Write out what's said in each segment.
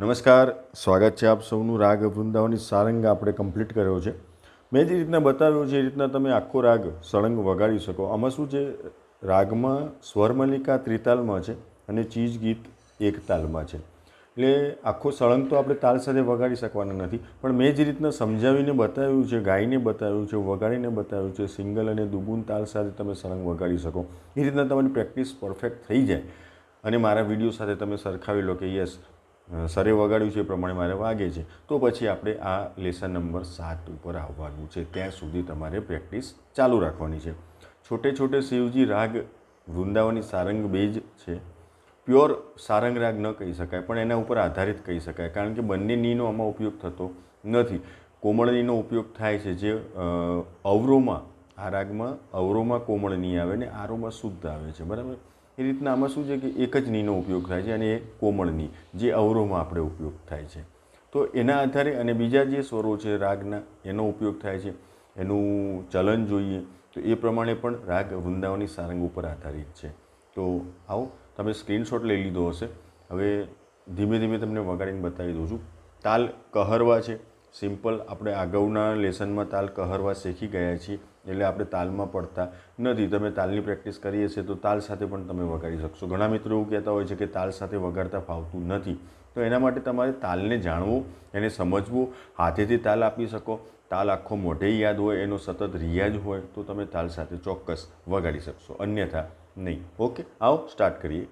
નમસ્કાર, સ્વાગત છે આપ સૌનું। રાગ વૃંદાવની સારંગ આપણે કમ્પ્લીટ કર્યો છે। મેં જે રીતના બતાવ્યું છે એ રીતના તમે આખો રાગ સળંગ વગાડી શકો। આમાં શું છે, રાગમાં સ્વરમલ્લિકા ત્રિતાલમાં છે અને ચીજ ગીત એક તાલમાં છે, એટલે આખો સળંગ તો આપણે તાલ સાથે વગાડી શકવાના નથી। પણ મેં જે રીતના સમજાવીને બતાવ્યું છે, ગાઈને બતાવ્યું છે, વગાડીને બતાવ્યું છે, સિંગલ અને દુગુન તાલ સાથે તમે સળંગ વગાડી શકો। એ રીતના તમારી પ્રેક્ટિસ પરફેક્ટ થઈ જાય અને મારા વિડીયો સાથે તમે સરખાવી લો કે યસ, સરે વગાડ્યું છે એ પ્રમાણે મારે વાગે છે, તો પછી આપણે આ લેસન નંબર 7 ઉપર આવવાનું છે। ત્યાં સુધી તમારે પ્રેક્ટિસ ચાલુ રાખવાની છે। છોટે છોટે શિવજી રાગ વૃંદાવની સારંગ બેજ છે। પ્યોર સારંગ રાગ ન કહી શકાય, પણ એના ઉપર આધારિત કહી શકાય, કારણ કે બંને નીનો આમાં ઉપયોગ થતો નથી। કોમળ નીનો ઉપયોગ થાય છે, જે અવરોમાં, આ રાગમાં અવરોમાં કોમળ ની આવે ને આરોમાં શુદ્ધ આવે છે, બરાબર। એ રીતના આમાં શું છે કે એક જ નીનો ઉપયોગ થાય છે અને એ કોમળની, જે અવરોમાં આપણે ઉપયોગ થાય છે, તો એના આધારે અને બીજા જે સ્વરો છે રાગના એનો ઉપયોગ થાય છે, એનું ચલન જોઈએ તો એ પ્રમાણે પણ રાગ વૃંદાવની સારંગ ઉપર આધારિત છે। તો આવો, તમે સ્ક્રીનશોટ લઈ લીધો હશે। હવે ધીમે ધીમે તમને વગાડીને બતાવી દઉં છું। તાલ કહરવા છે, સિમ્પલ। આપણે અગાઉના લેસનમાં તાલ કહરવા શીખી ગયા છીએ, એટલે આપણે તાલમાં પડતા નથી। તમે તાલની પ્રેક્ટિસ કરી હશે તો તાલ સાથે પણ તમે વગાડી શકશો। ઘણા મિત્રો એવું કહેતા હોય છે કે તાલ સાથે વગાડતા ફાવતું નથી, તો એના માટે તમારે તાલને જાણવું, એને સમજવું, હાથેથી તાલ આપી શકો। તાલ આખો મોઢે યાદ હોય, એનો સતત રિયાજ હોય તો તમે તાલ સાથે ચોક્કસ વગાડી શકશો, અન્યથા નહીં। ઓકે, આવો સ્ટાર્ટ કરીએ।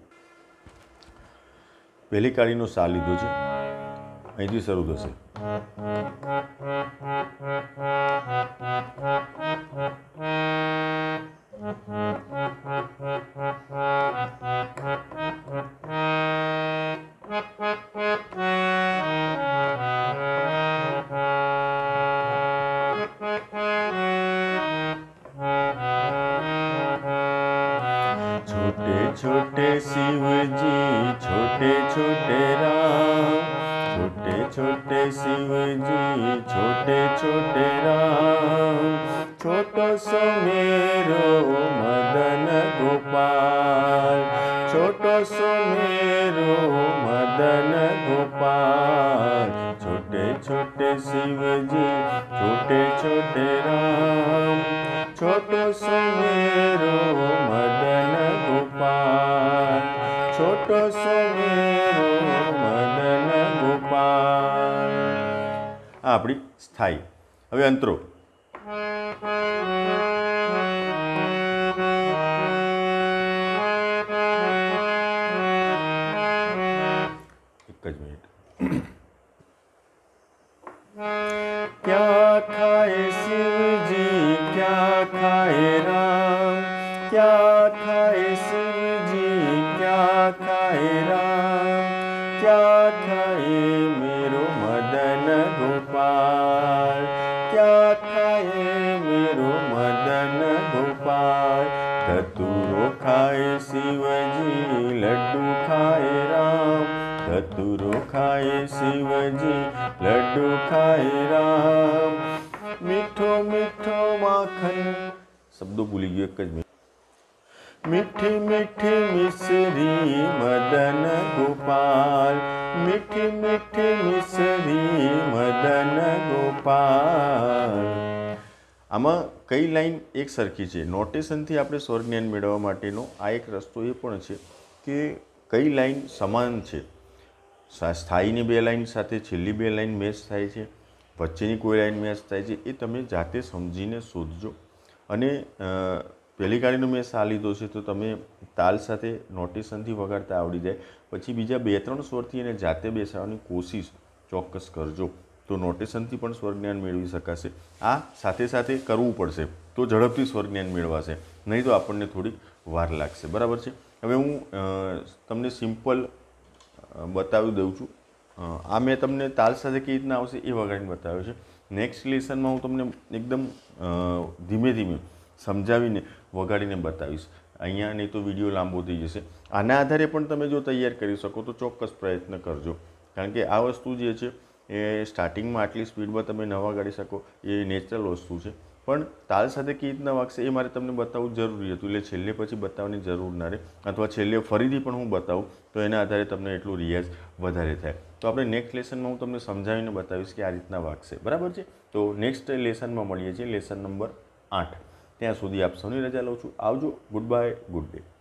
પહેલી કાળીનો સા લીધો છે, અહીંથી શરૂ થશે। छोटे छोटे शिव जी छोटे छोटे राम, छोटे छोटे शिव जी छोटे छोटे राम, छोटो सो मेरो मदन गोपाल, छोटो सो मेरो मदन गोपाल, छोटे छोटे शिव जी छोटे छोटे राम, छोटो सो मेरो मदन गोपाल, छोटो सो मेरो मदन गोपाल। આ આપણી સ્થાયી। હવે અંતરો। એક જ મિનિટ। क्या खाए शिव जी क्या खाए राम, क्या खाए शिव जी क्या खाए राम, क्या खाए मेरो मदन गोपाल, क्या खाए मेरो मदन गोपाल, धतूरो खाए शिवजी लड्डू खाए राम, धतूरो खाए शिवजी लड्डू खाए राम, मीठो मीठो माखन, शब्दों भूली गए एक જ। मीठी मीठी मिश्री मदन गोपाल, मीठी मीठी मिश्री मदन गोपाल। આમાં કઈ લાઈન એક સરખી છે? નોટેશનથી આપણે સ્વર જ્ઞાન મેળવવા માટેનો આ એક રસ્તો એ પણ છે કે કઈ લાઈન સમાન છે। સ્થાયીની બે લાઈન સાથે છેલ્લી બે લાઈન મેચ થાય છે, વચ્ચેની કોઈ લાઈન મેચ થાય છે, એ તમે જાતે સમજીને શોધજો। અને પહેલી કાળીનો મેં સા લીધો છે તો તમે તાલ સાથે નોટેશનથી વગાડતા આવડી જાય, પછી બીજા 2-3 સ્વરથી એને જાતે બેસાડવાની કોશિશ ચોક્કસ કરજો, તો નોટેશનથી પણ સ્વર જ્ઞાન મેળવી શકાશે। આ સાથે સાથે કરવું પડશે તો ઝડપથી સ્વર જ્ઞાન મેળવાશે, નહીં તો આપણને થોડીક વાર લાગશે, બરાબર છે। હવે હું તમને સિમ્પલ બતાવી દઉં છું। આ મેં તમને તાલ સાથે કેવી રીતના આવશે એ વગાડીને બતાવ્યો છે। નેક્સ્ટ લેસનમાં હું તમને એકદમ ધીમે ધીમે સમજાવીને વગાડીને બતાવીશ અહીંયા, નહીં તો વિડીયો લાંબો થઈ જશે। આના આધારે પણ તમે જો તૈયાર કરી શકો તો ચોક્કસ પ્રયત્ન કરજો, કારણ કે આ વસ્તુ જે છે એ સ્ટાર્ટિંગમાં આટલી સ્પીડમાં તમે ન વગાડી શકો એ નેચરલ વસ્તુ છે, પણ તાલ સાથે કેવી રીતના વાગશે એ મારે તમને બતાવવું જરૂરી હતું, એટલે છેલ્લે પછી બતાવવાની જરૂર ના રહે, અથવા છેલ્લે ફરીથી પણ હું બતાવું તો એના આધારે તમને એટલું રિયાઝ વધારે થાય. તો આપણે નેક્સ્ટ લેસનમાં હું તમને સમજાવીને બતાવીશ કે આ રીતના વાગશે. બરાબર છે? તો નેક્સ્ટ લેસનમાં મળીએ છીએ, લેસન નંબર 8. ત્યાં સુધી આપ સૌની રજા લઉં છું. આવજો. Good bye. Good day.